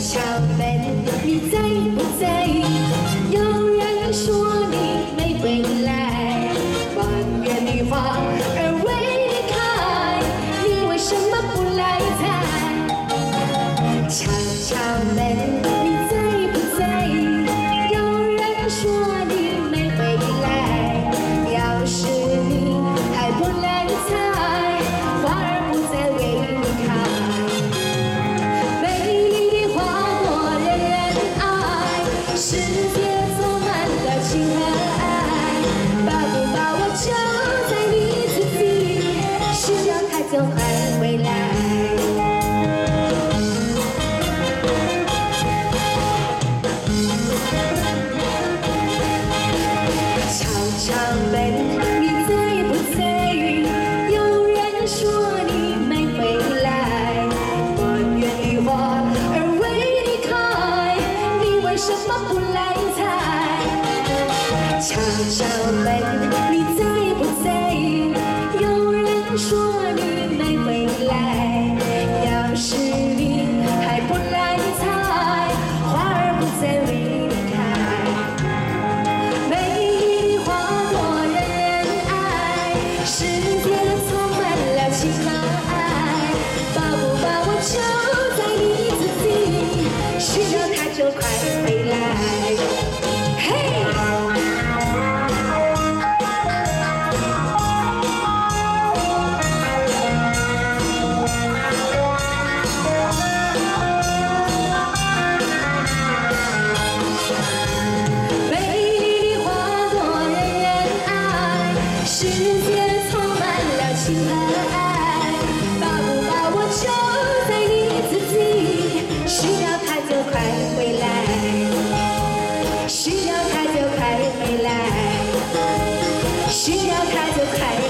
敲门，你在不在？有人说你没回来，满园绿花儿为你开，你为什么不来采？敲敲门，你在不在？有人说你没回来，要是你还不来采，花儿不再为你开。 世界充满了情和爱，把不把握就在你自己，需要太久快回来。敲敲门，你在不在？有人说你没回来，满园绿花儿为你开，你为什么不来采？敲敲门，你在不在？有人说你没回来，要是你还不来采，花儿不再为你开。美丽的花朵人人爱，世界充满了情和爱，把不把握就在你自己，需要它就快回来。嘿。 世界充满了情和爱，把不把握就在你自己，需要它就快回来，需要它就快回来，需要它就快。